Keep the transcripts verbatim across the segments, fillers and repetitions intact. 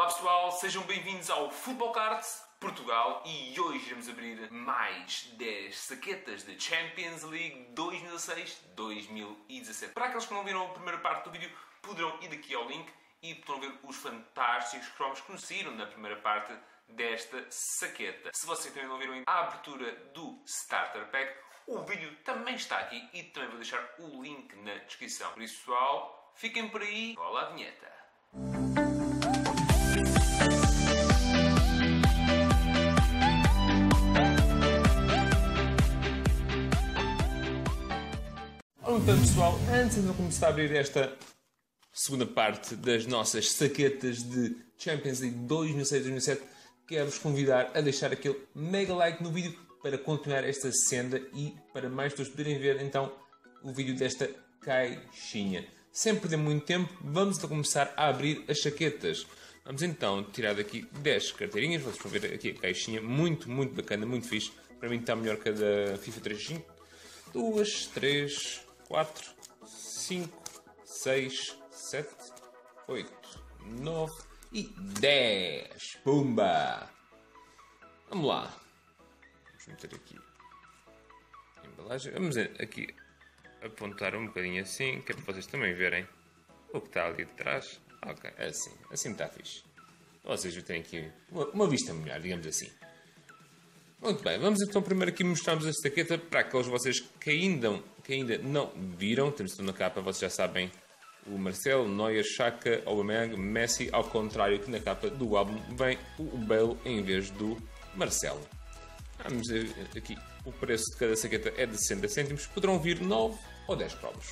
Olá pessoal, sejam bem-vindos ao Football Cards Portugal e hoje iremos abrir mais dez saquetas de Champions League dois mil e dezasseis dois mil e dezassete. Para aqueles que não viram a primeira parte do vídeo, poderão ir aqui ao link e poderão ver os fantásticos cromos que nos saíram na primeira parte desta saqueta. Se vocês também não viram ainda a abertura do Starter Pack, o vídeo também está aqui e também vou deixar o link na descrição. Por isso pessoal, fiquem por aí, rola a vinheta. Então pessoal, antes de eu começar a abrir esta segunda parte das nossas saquetas de Champions League dois mil e seis dois mil e sete, quero-vos convidar a deixar aquele mega like no vídeo para continuar esta senda e para mais pessoas poderem ver então o vídeo desta caixinha. Sem perder muito tempo, vamos então começar a abrir as saquetas. Vamos então tirar daqui dez carteirinhas, vocês vão ver aqui a caixinha, muito, muito bacana, muito fixe. Para mim está melhor que a da FIFA três cinco. duas, três... quatro, cinco, seis, sete, oito, nove e dez. Pumba! Vamos lá. Vamos meter aqui a embalagem. Vamos aqui apontar um bocadinho assim, que é para vocês também verem o que está ali de trás. Ok, assim. Assim está fixe. Vocês têm aqui uma, uma vista melhor, digamos assim. Muito bem, vamos então primeiro aqui mostrarmos a saqueta para aqueles de vocês que ainda, que ainda não viram. Temos tudo na capa, vocês já sabem, o Marcelo, Neuer, Xhaka, Aubameyang, Messi, ao contrário que na capa do álbum vem o Bale em vez do Marcelo. Vamos ver aqui, o preço de cada saqueta é de sessenta cêntimos, poderão vir nove ou dez cromos.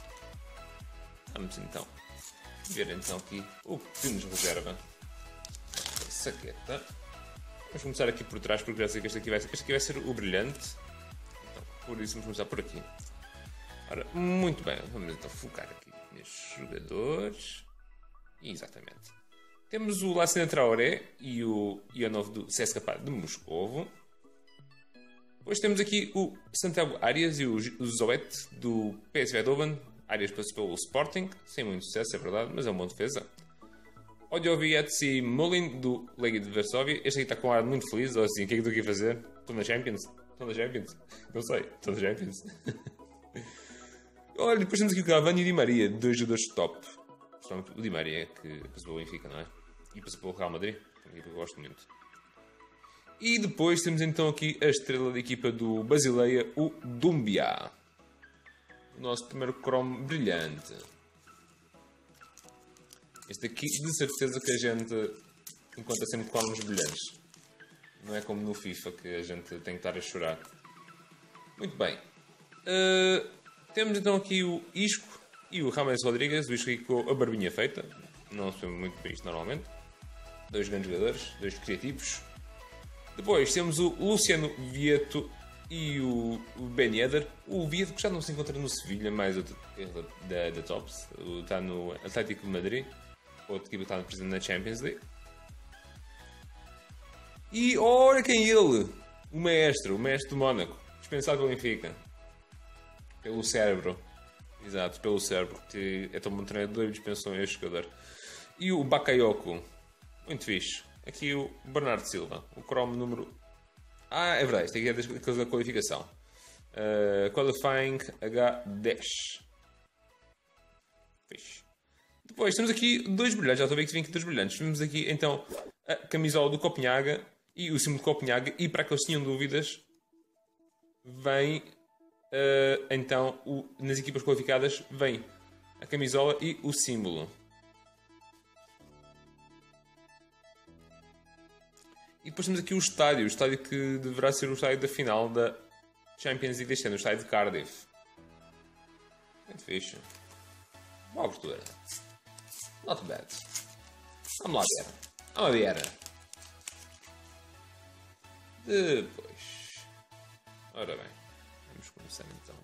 Vamos então ver então aqui o que nos reserva a saqueta. Vamos começar aqui por trás, porque já sei que este aqui vai ser, este aqui vai ser o brilhante. Então, por isso vamos começar por aqui. Ora, muito bem, vamos então focar aqui nestes jogadores. Exatamente. Temos o Lassina Traoré e o Ionov do C S K A de Moscovo. Depois temos aqui o Santiago Arias e o Zoet do P S V Eindhoven. Arias passou pelo Sporting, sem muito sucesso, é verdade, mas é um bom defesa. Odjovic e Mullin do Legia de Varsóvia. Este aqui está com um ar muito feliz, ou assim, o que é que estou aqui a fazer? Estou na Champions? Estou na Champions? Não sei, estou na Champions. Olha, depois temos aqui o Cavani e o Di Maria, dois jogadores top. O Di Maria, que passou pelo Benfica, não é? E passou pelo Real Madrid, uma equipa que eu gosto muito. E depois temos então aqui a estrela da equipa do Basileia, o Doumbia. O nosso primeiro cromo brilhante. Este aqui, de certeza que a gente encontra sempre cromos brilhantes. Não é como no FIFA, que a gente tem que estar a chorar. Muito bem. Uh, temos então aqui o Isco e o James Rodrigues. O Isco aqui com a barbinha feita. Não se vê muito bem isto normalmente. Dois grandes jogadores, dois criativos. Depois temos o Luciano Vieto e o Ben Yedder. O Vieto que já não se encontra no Sevilha, mais da, da Tops. Está no Atlético de Madrid. Outra equipa que está presente na Champions League. E olha quem é ele! O mestre, o mestre do Mónaco. Dispensado pelo Benfica. Pelo cérebro. Exato, pelo cérebro. Que é tão bom treinador e dispensou este jogador. E o Bakayoko. Muito fixe. Aqui o Bernardo Silva. O cromo número... Ah, é verdade. Este aqui é das da qualificação. Uh, qualifying H dez. Fixe. Depois temos aqui dois brilhantes, já estou a ver que vem aqui dois brilhantes. Temos aqui então a camisola do Copenhaga e o símbolo de Copenhaga. E para aqueles que tinham dúvidas, vem uh, então o, nas equipas qualificadas vem a camisola e o símbolo. E depois temos aqui o estádio, o estádio que deverá ser o estádio da final da Champions League deste ano, o estádio de Cardiff. Muito fixe. Boa abertura. Not bad. Vamos lá ver. Vamos ver. Depois. Ora bem. Vamos começar então.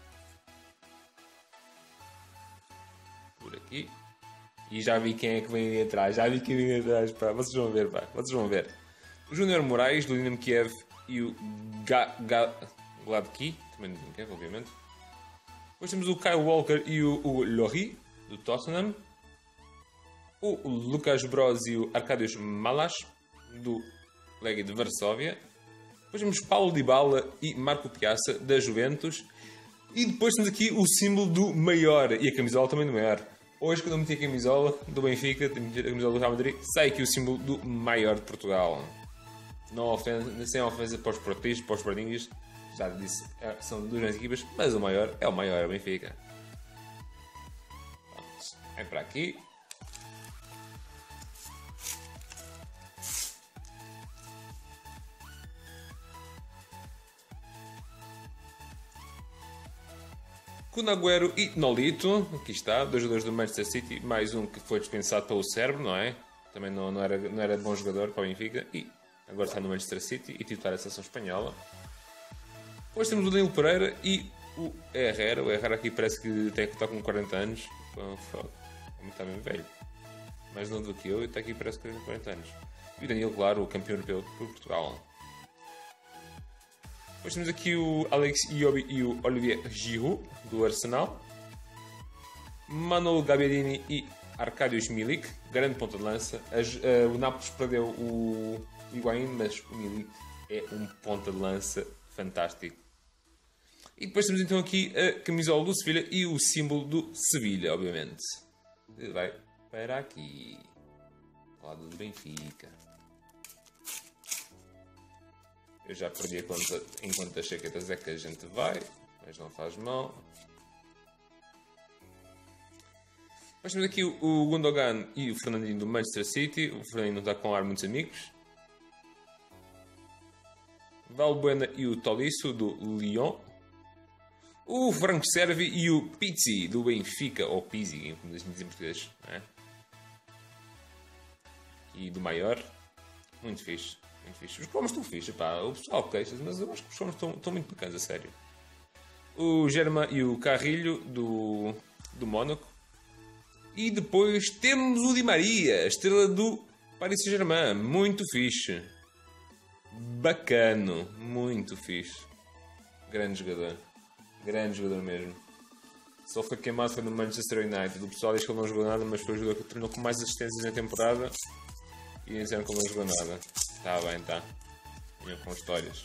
Por aqui. E já vi quem é que vem ali atrás. Já vi quem vem ali atrás. Pá. Vocês vão ver, pá. Vocês vão ver. O Júnior Moraes, do Dinamo Kiev. E o Ga Ga Gladki. Também do Dinamo Kiev, obviamente. Depois temos o Kyle Walker e o, o Lohri, do Tottenham. o Lucas Bros e o Arkadiusz Malas, do Legia de Varsóvia. Depois temos Paulo Dybala e Marco Piazza, da Juventus. E depois temos aqui o símbolo do maior, e a camisola também do maior. Hoje, quando eu meti a camisola do Benfica, a camisola do Real Madrid, sai aqui o símbolo do maior de Portugal. Não ofensa, sem ofensa para os portistas, para os pardinhos. Já disse, são duas grandes equipas, mas o maior é o maior, é o Benfica. Vamos, é para aqui. Kun Agüero e Nolito, aqui está, dois jogadores do Manchester City, mais um que foi dispensado pelo cérebro, não é? Também não, não, era, não era bom jogador para o Benfica e agora está no Manchester City e titular da seleção espanhola. Depois temos o Danilo Pereira e o Herrera. O Herrera aqui parece que tem que estar com quarenta anos, está bem velho, mais novo do que eu e está aqui parece que tem quarenta anos. E o Danilo, claro, o campeão europeu por Portugal. Depois temos aqui o Alex Iwobi e o Olivier Giroud, do Arsenal. Manuel Gabbiadini e Arkadiusz Milik, grande ponta de lança. As, uh, o Nápoles perdeu o Higuaín, mas o Milik é um ponta de lança fantástico. E depois temos então aqui a camisola do Sevilha e o símbolo do Sevilha, obviamente. Vai para aqui, ao lado do Benfica. Eu já perdi a conta em quantas chaquetas é que a gente vai, mas não faz mal. Depois temos aqui o Gundogan e o Fernandinho do Manchester City. O Fernandinho está com ar muitos amigos. Valbuena e o Tolisso do Lyon. O Franco Servi e o Pizzi do Benfica, ou Pizzi, como dizem em português. É? E do Maior. Muito fixe. Muito fixe. Os cromos estão fixe, pá. O pessoal queixa-se, mas eu acho que os cromos estão, estão muito bacanas, a sério. O Germain e o Carrilho do, do Mónaco. E depois temos o Di Maria, a estrela do Paris Saint-Germain. Muito fixe. Bacano. Muito fixe. Grande jogador. Grande jogador mesmo. Só foi queimado foi no Manchester United. O pessoal diz que ele não jogou nada, mas foi o jogador que treinou com mais assistências na temporada. E disseram que ele não jogou nada. Está bem, está. Vinham com histórias.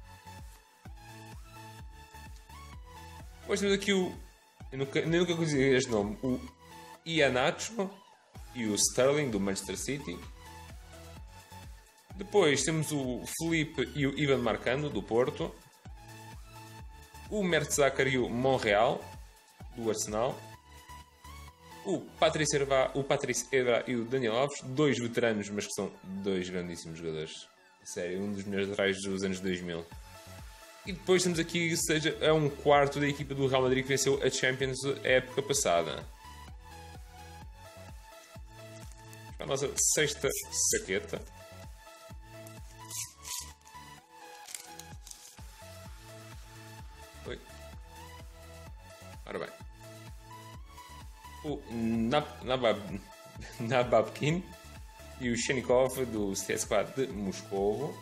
Depois temos aqui o... Eu nunca, nem nunca conheci este nome. O Iheanacho e o Sterling do Manchester City. Depois temos o Felipe e o Ivan Marcano do Porto. O Mertesacker e o Monreal do Arsenal. O Patrice Evra, o Patrice Evra e o Daniel Alves, dois veteranos, mas que são dois grandíssimos jogadores. A sério, um dos melhores laterais dos anos dois mil. E depois temos aqui, seja, é um quarto da equipa do Real Madrid que venceu a Champions a época passada. A nossa sexta saqueta. Oi. Ora bem. O Nabab, Nababkin e o Shenikov do C S K A de Moscovo.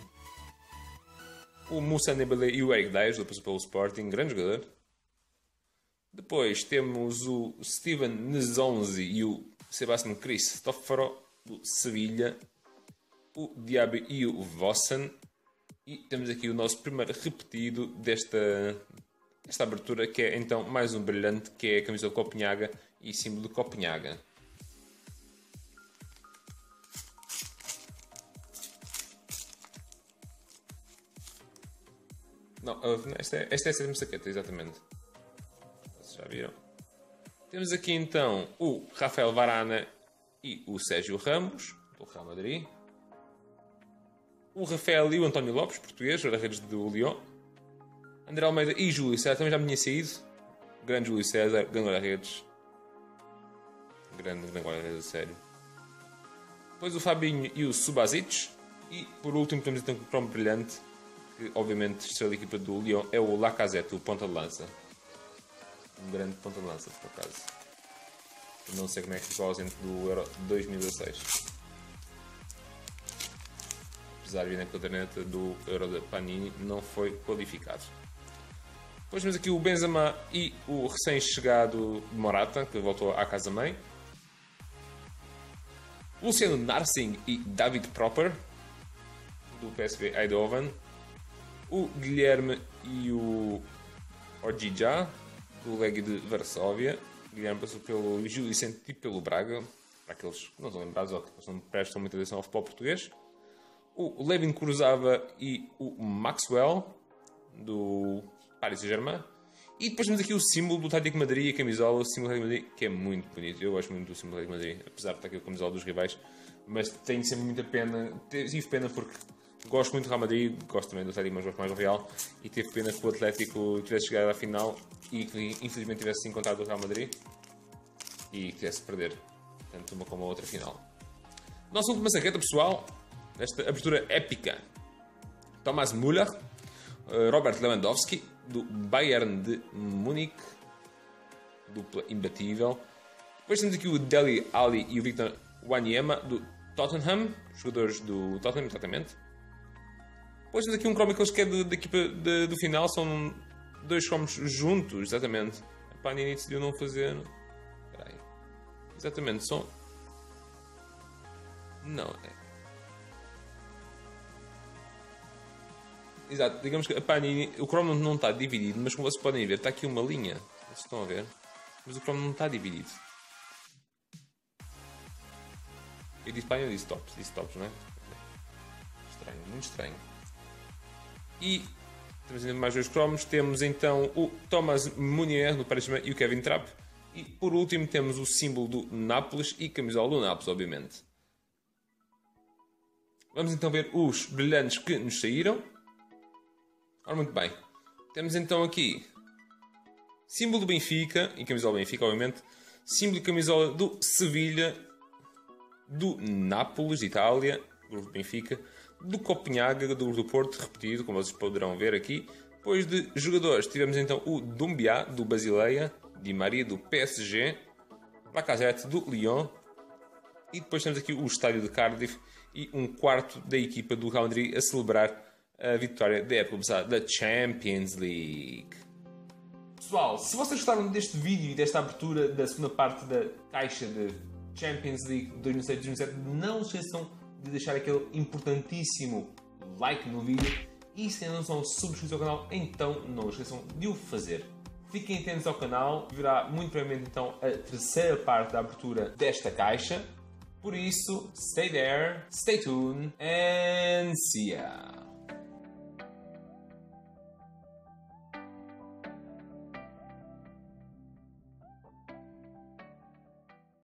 O Moussa Dembélé e o Eric Dier do passou pelo Sporting, grande jogador. Depois temos o Steven Nzonzi e o Sebastian Cristoforo do Sevilha. O Diaby e o Vossen. E temos aqui o nosso primeiro repetido desta, desta abertura, que é então mais um brilhante, que é a camisa de Copenhaga e símbolo de Copenhaga. Não, esta é, esta é a sétima saqueta, exatamente. Vocês já viram? Temos aqui então o Rafael Varane e o Sérgio Ramos, do Real Madrid. O Rafael e o António Lopes, português, guarda-redes do Lyon. André Almeida e Júlio César, também já me tinha saído. Grande Júlio César, grande guarda-redes. Grande, grande guarda-redes, a sério. Depois o Fabinho e o Subasic. E por último temos então o cromo brilhante, que obviamente estrela da equipa do Lyon é o Lacazette, o ponta de lança. Um grande ponta de lança, por acaso. Eu não sei como é que ficou ausente do Euro dois mil e dezasseis. Apesar de vir na caderneta do Euro da Panini, não foi qualificado. Depois temos aqui o Benzema e o recém-chegado Morata, que voltou à casa-mãe. Luciano Narsing e David Proper, do P S V Eindhoven. O Guilherme e o Ojija, do Legia de Varsóvia. O Guilherme passou pelo Gil Vicente e pelo Braga, para aqueles que não estão lembrados ou que não prestam muita atenção ao futebol português. O Levin Cruzava e o Maxwell, do Paris Saint-Germain. E depois temos aqui o símbolo do Atlético de Madrid e a camisola, o símbolo do Atlético de Madrid, que é muito bonito. Eu gosto muito do símbolo do Atlético de Madrid, apesar de estar aqui a camisola dos rivais. Mas tenho sempre muita pena, tive pena porque gosto muito do Real Madrid, gosto também do Atlético, mas gosto mais do Real. E tive pena que o Atlético tivesse chegado à final e que infelizmente tivesse encontrado o Real Madrid e tivesse perder tanto uma como a outra final. Nossa última saqueta, pessoal, nesta abertura épica. Thomas Müller, Robert Lewandowski, do Bayern de Munique, dupla imbatível. Depois temos aqui o Dele Alli e o Victor Wanyama, do Tottenham, jogadores do Tottenham, exatamente. Depois temos aqui um Chronicles que é da equipa de, do final, são dois cromos juntos, exatamente. A Panini decidiu não fazer... Espera aí. Exatamente, são... Não, é... Exato, digamos que a Panini, o cromo não está dividido, mas como vocês podem ver, está aqui uma linha. Vocês estão a ver? Mas o cromo não está dividido. Eu disse Panini, eu disse tops, disse tops, não é? Estranho, muito estranho. E temos ainda mais dois cromos. Temos então o Thomas Munier do Paris Saint-Germain e o Kevin Trapp. E por último temos o símbolo do Nápoles e camisola do Nápoles, obviamente. Vamos então ver os brilhantes que nos saíram. Ora, muito bem. Temos então aqui símbolo do Benfica, e camisola do Benfica, obviamente. Símbolo e camisola do Sevilha, do Nápoles, de Itália, grupo do Benfica. Do Copenhaga, do grupo do Porto, repetido, como vocês poderão ver aqui. Depois de jogadores, tivemos então o Doumbia, do Basileia. Di Maria, do P S G. Lacazette, do Lyon. E depois temos aqui o estádio de Cardiff e um quarto da equipa do Real Madrid a celebrar a vitória da época passada da Champions League. Pessoal, se vocês gostaram deste vídeo e desta abertura da segunda parte da caixa de Champions League dois mil e seis dois mil e sete, não se esqueçam de deixar aquele importantíssimo like no vídeo e se ainda não são subscritos ao canal, então não se esqueçam de o fazer. Fiquem atentos ao canal, virá muito brevemente então a terceira parte da abertura desta caixa. Por isso, stay there, stay tuned and see ya!